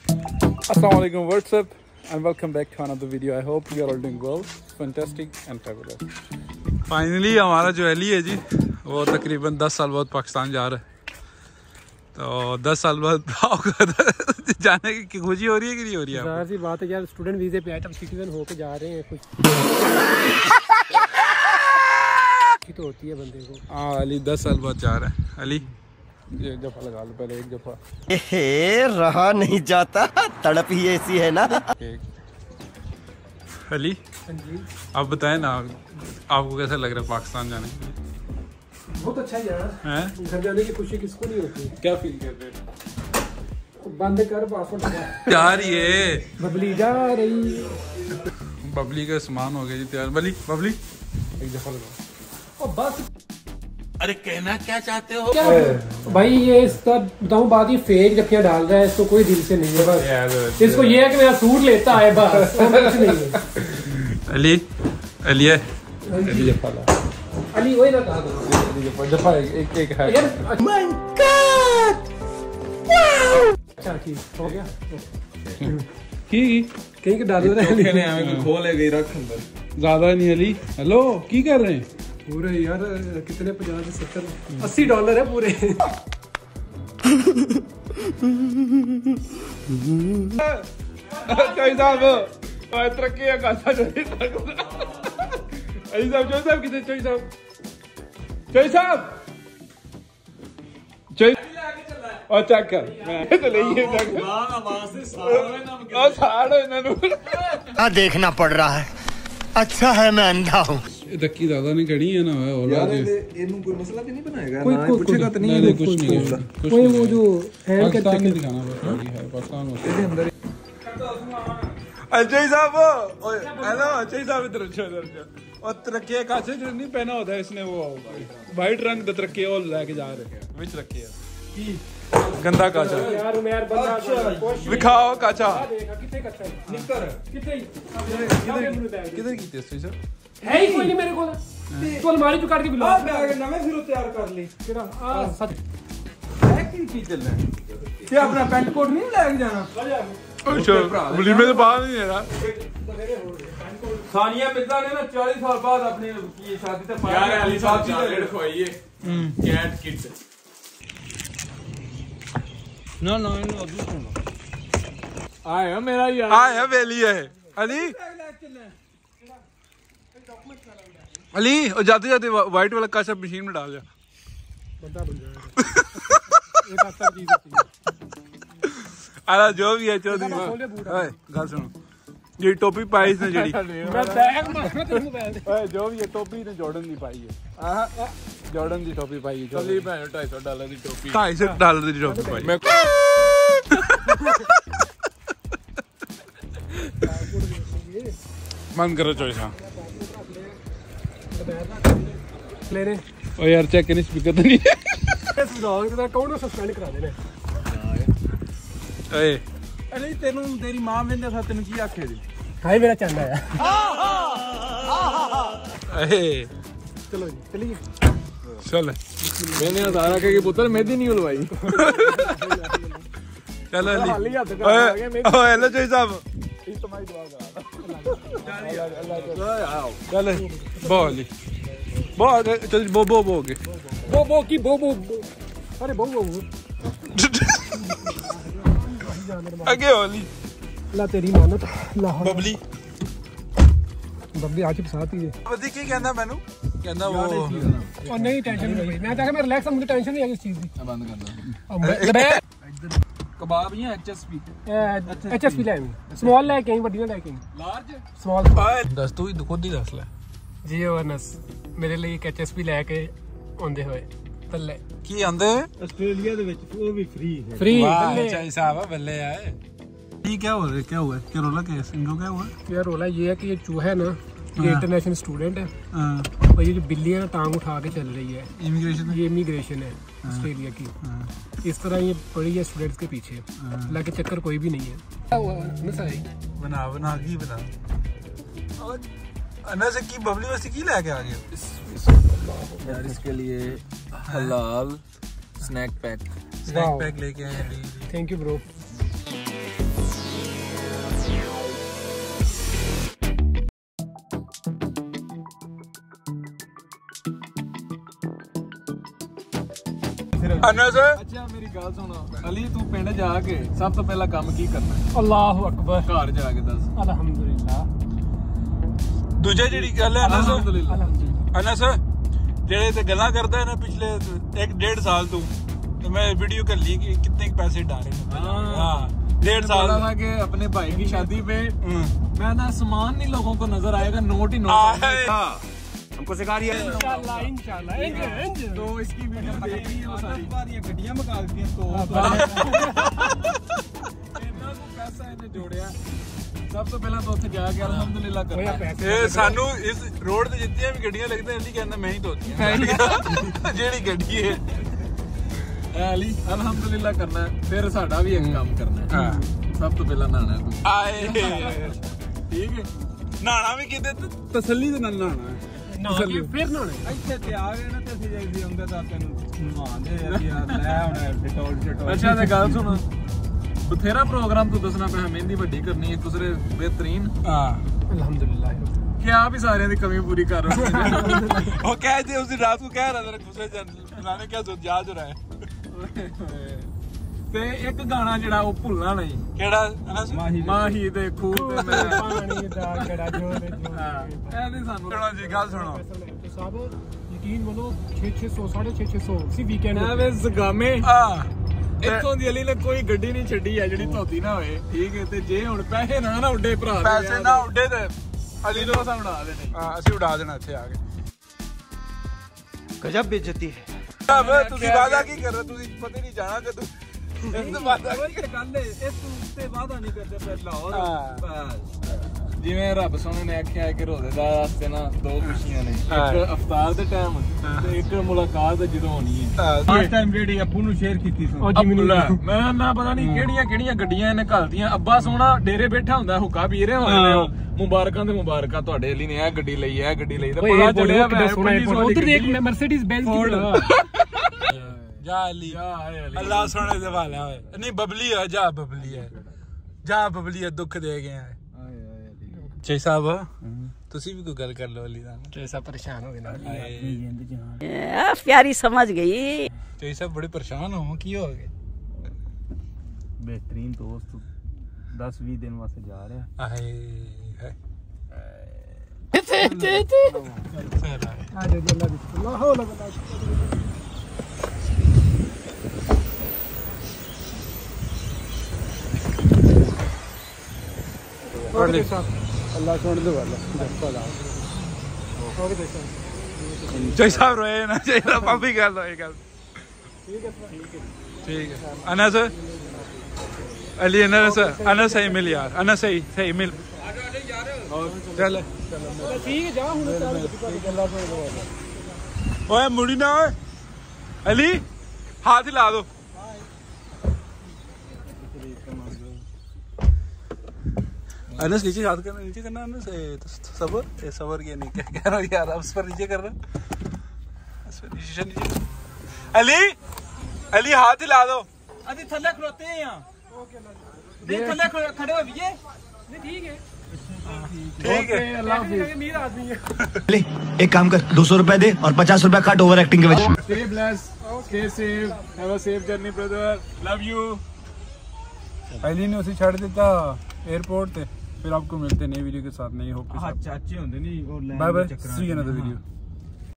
Assalamualaikum, what's up and welcome back to another video. I hope you are all doing well, fantastic and fabulous. Finally हमारा जो अली है जी वो तकरीबन 10 साल बाद पाकिस्तान जा रहा है। तो 10 साल बाद जाने की खुशी हो रही है कि नहीं हो रही है? ज़ाहिर सी बात है यार, स्टूडेंट वीज़े पे आए तब सिटीजन होके जा रहे हैं, कुछ तो होती है बंदे को। हाँ अली 10 साल बाद जा रहा है। अली एक दफा लगा लो, पहले एक दफा। रहा नहीं जाता, तड़प ही ऐसी है ना। अली आप बताएं ना, आपको कैसा लग रहा है पाकिस्तान जाने? बहुत अच्छा यार, घर जाने की खुशी किसको नहीं होती। क्या फील कर रहे हैं? बंद कर पासवर्ड जा रही है, बबली जा रही। बबली का सामान हो गया जी तैयार। बबली एक दफा लगाओ। और बस अरे कहना क्या चाहते हो? क्या भाई ये इसका बताऊं बात, ये फेक जफ्फियां डाल रहा है, इसको कोई दिल से नहीं है। बस इसको ये है कि मेरा सूट लेता है बस, और कुछ नहीं है। अली अली है अली जफा ला, अली वही ना कहा जफा एक है यार। माय गॉड, अच्छा ठीक हो गया। की कहीं के डाल रहे हैं, खोले गई रख अंदर। ज्यादा नहीं अली। हेलो की कर रहे हैं? पूरे यार कितने 50 70 $80 है पूरे। तरक्की है कासा अली साहब, चोई साहब कितने? चोई साहब और चेक कर, मैं तो ले देखना पड़ रहा है। अच्छा है मैं अंधा हूँ। धक्की ज्यादा नहीं खड़ी है ना यार इन्हों कोई मसला भी नहीं बनाएगा, कोई ना पूछेगा तो नहीं कुछ नहीं है। कोई वो जो हैंड के पाकिस्तान नहीं दिखाना, बस बाकी है पाकिस्तान में अजय साहब। हेलो अजय साहब, इधर और तरक्की कासे जो नहीं पहना होता है इसने, वो वाइट रंग द तरक्की और लेके जा रहे हैं विच रखी है गंदा काचा यार। उमेर बंदा दिखाओ काचा कितने कच्चा है, निकर कितने किधर की थे सर? है ही कोई नहीं मेरे को। तो अलमारी चुका के बिलो बैग नवे सिरों तैयार कर ली। तेरा सच है की चल रहा है? क्या अपना पैंट कोट नहीं लेके जाना? बुली में तो बाहर नहीं है ना। सानिया मिर्जा ने ना 40 साल बाद अपने की शादी से यार अली साहब चॉकलेट खुआई है, कैट किड। ना अभी सुनो आया मेरा यार, आया वेली है अली। अली और जाते जाते व्हाइट वाला काचा मशीन में डाल जा, बंदा बन जाएगा। एक अच्छा चीज होती है। अरे जो भी है चौधरी गल सुनो, ये टोपी पाई इसने जेडी जो भी है टोपी ने जॉर्डन दी पाई है। जॉर्डन दी टोपी पाई है। चली भैन $250 की टोपी, $250 की टोपी पाई। मन करो चॉइसा लेने ओ यार चेक नहीं स्पीकर तो नहीं है। कौन सस्पेंड करा देने। ए अली तेनू तेरी मां वेंदे सा तेनू की आखे दी? हाय मेरा चंदा है। ए चलो जी चलिए। चल मैंने हजारा के पुत्र मेहंदी नहीं उलवाई। चलो अली ओए हेलो जय साहब, चल बो अली बो चल बो के बो की बो अरे बो आगे अली ला तेरी मानत ला बबली आज साथ ही है। बदी की कहना मैनू कहना वो और नहीं टेंशन नहीं भाई, मैं चाहे मैं रिलैक्स, मुझे टेंशन नहीं है इस चीज की। बंद कर दो कबाब या एचएसपी ले स्मॉल लेके आई, बड़ी लेके आई लार्ज स्मॉल। दस तू ही खुद ही दस ले जी ओनस मेरे लिए एक एचएसपी लेके आंदे होए तल्ले की आंदे ऑस्ट्रेलिया दे विच वो भी फ्री है। फ्री वाह चाय साहब बल्ले आए। ये क्या हुआ क्या रोला केस इनको क्या हुआ यार? रोला ये है कि ये चूहा है ना, ये इंटरनेशनल स्टूडेंट है और ये जो बिल्ली है ना टांग उठा के चल रही है। इमिग्रेशन ये इमिग्रेशन है ऑस्ट्रेलिया की। इस तरह ये पड़ी है स्टूडेंट्स के पीछे, हालांकि चक्कर कोई भी नहीं है। बना और अना से की बबली वैसे की लेके आ गया यार? इसके लिए हलाल स्नैक पैक लेके आए। Thank you bro. अनस अच्छा मेरी गल सुनो अली तू पिंड जाके सब तो पहला काम की करना है? अल्लाहु अकबर घर जाके दस अल्हम्दुलिल्लाह दूजे जी गल है अनस अल्हम्दुलिल्लाह अनस जेड़े ते गल्लां करदा है ना पिछले 1.5 साल तू तो मैं वीडियो कर ली कि कितने पैसे डाले हाँ 1.5 साल के अपने भाई की शादी पे मैं ना सामान नहीं लोगों को नजर आएगा नोट ही नोट हमको सिखा रही है इंशाल्लाह इंशाल्लाह तो इसकी वीडियो देख रही है वो सारी गड्डियां मंगा दी तो इतना को पैसा इन्हें जोड़िया सब तो पहला तो उत्थे जाके अल्हम्दुलिल्लाह करना ਇਹ ਸਾਨੂੰ ਇਸ ਰੋਡ ਤੇ ਜਿੱਤੀਆਂ ਵੀ ਗੱਡੀਆਂ ਲੱਗਦੀਆਂ ਅਲੀ ਕਹਿੰਦਾ ਮੈਂ ਹੀ ਧੋਤੀਆਂ ਜਿਹੜੀ ਗੱਡੀ ਹੈ अली अल्हम्दुलिल्लाह करना है फिर साडा भी एक काम करना है ਹਾਂ सब तो पहला नहाना है तू ਆਏ ठीक है ਨਹਾਣਾ ਵੀ ਕਿਤੇ ਤਸੱਲੀ ਦੇ ਨਾਲ ਨਹਾਣਾ ਹੈ ਤਸੱਲੀ ਫਿਰ ਨਾ ਇੱਥੇ ਤੇ ਆ ਗਏ ਨਾ ਤੇ ਅਸੀਂ ਜਾਈਦੀ ਹੁੰਦੇ ਤਾਂ ਤੈਨੂੰ ਨਹਾਉਂਦੇ ਯਾਰ ਲੈ ਹੁਣ ਡਿਟੋਲ ਅੱਛਾ ਤੇ ਗੱਲ ਸੁਣ ਬਥੇਰਾ ਪ੍ਰੋਗਰਾਮ ਤੂੰ ਦੱਸਣਾ ਪਿਆ ਮਹਿੰਦੀ ਵੱਡੀ ਕਰਨੀ ਇੱਕ ਦੂਸਰੇ ਬਿਹਤਰੀਨ ਹਾਂ अल्हम्दुलिल्लाह ਕਿ ਆਪ ਹੀ ਸਾਰਿਆਂ ਦੀ ਕਮੀ ਪੂਰੀ ਕਰ ਰਹੇ वो कह दे उस दिन रात को कह रहा था दूसरे बनाने क्या याद हो रहा है ਤੇ ਇੱਕ ਗਾਣਾ ਜਿਹੜਾ ਉਹ ਭੁੱਲਣਾ ਨਹੀਂ केड़ा अनस ਮਾਹੀ ਦੇ ਖੂਹ ਤੇ ਮੈਂ पानी दा कड़ा जो ਇਹ ਵੀ ਸਾਨੂੰ सुनो जी गल सुनो साहब यकीन मानो 600 650 सी वीकेंड ਐਵੇਂ ਜ਼ਗਾਮੇ हां ਇੱਥੋਂ ਦੀ ਅਲੀ ਨੇ ਕੋਈ ਗੱਡੀ ਨਹੀਂ ਛੱਡੀ ਹੈ ਜਿਹੜੀ ਧੋਤੀ ਨਾ ਹੋਏ ਠੀਕ ਹੈ ਤੇ ਜੇ ਹੁਣ ਪੈਸੇ ਨਾ ਉੱਡੇ ਭਰਾ ਦੇ पैसे ना उड़े ते ਅਲੀ ਨੂੰ ਅਸਾਂ ਉਡਾ ਦੇਣੇ हां ਅਸੀਂ उड़ा देना ਇੱਥੇ ਆ ਕੇ गजब बेइज्जती है अब ਤੁਸੀਂ ਵਾਦਾ ਕੀ ਕਰ ਰਹੇ ਤੁਸੀਂ ਪਤਾ ਨਹੀਂ ਜਾਣਾ ਕਦੋਂ ਇਸ ਤੋਂ ਵਾਦਾ ਗੱਲ ਹੈ ਇਸ ਉੱਤੇ ਵਾਦਾ ਨਹੀਂ ਕਰਦੇ ਪਹਿਲਾਂ ਹੋਰ ਹਾਂ। ਬਸ ਜਿਵੇਂ ਰੱਬ ਸੋਹਣੇ ਨੇ ਆਖਿਆ ਕਿ ਰੋਜ਼ੇਦਾਰ ਵਾਸਤੇ ਨਾ ਦੋ ਖੁਸ਼ੀਆਂ ਨੇ ਹਾਂ। ਇੱਕ ਅਫਤਾਰ ਦੇ ਟਾਈਮ ਤੇ ਇੱਕ ਮੁਲਾਕਾਤ ਜਦੋਂ ਹੋਣੀ ਹੈ ਫਸਟ ਟਾਈਮ ਜਿਹੜੀ ਅੱਬੂ ਨੂੰ ਸ਼ੇਅਰ ਕੀਤੀ ਸੀ ਮੈਂ ਨਾ ਪਤਾ ਨਹੀਂ ਕਿਹੜੀਆਂ ਗੱਡੀਆਂ ਇਹਨੇ ਘਲਤੀਆਂ ਅੱਬਾ ਸੋਹਣਾ ਡੇਰੇ ਬੈਠਾ ਹੁੰਦਾ ਹੁੱਕਾ ਪੀ ਰਹੇ ਹੁੰਦੇ ਨੇ ਉਹ ਮੁਬਾਰਕਾਂ ਤੇ ਮੁਬਾਰਕਾਂ ਤੁਹਾਡੇ ਲਈ ਨੇ ਇਹ ਗੱਡੀ ਲਈ ਤੇ ਪਤਾ ਚੱਲਿਆ उधर देख मर्सिडीज बेंज की जा अली अल्लाह सोने दे वाला है नहीं बबली है जा बबली है दुख दे गए हैं चे साहब ਤੁਸੀਂ ਵੀ ਕੋਈ ਗੱਲ ਕਰ ਲਓ ਅਲੀ ਨਾਲ जैसा परेशान हो गए प्यारी समझ गई चे साहब बड़े परेशान हो की हो गए बेहतरीन दोस्त 10-20 दिन वास्ते जा रहे हैं आए अल्लाह सुन दे वाला चे साहब रोए ना चे साहब अभी गल होए गल ठीक है अनस अली अनस सही मिल यार अनस सही मिल चल ठीक है जा हुन ओए मुड़ी ना ओए अली हाथ हिला दो अनस नीचे हाथ करना नीचे करना अनस सबर किया नहीं क्या कह रहा हूँ यार अब इस पर नीचे कर रहा इस पर नीचे अली हाथ हिला दो अभी थल्ले खड़ोते हैं यहाँ थल्ले खड़े हो भैया ठीक है ठीक है अल्लाह हाफिज अमीर आदमी है ले एक काम कर 200 रुपए दे और 50 रुपए काट ओवर एक्टिंग के वजह Stay blessed, stay safe, have a safe journey brother, love you। Ali ने उसे छोड़ देता एयरपोर्ट पे फिर आपको मिलते नई वीडियो के साथ नई होप के साथ चाचे होंगे नहीं और bye bye see you in other video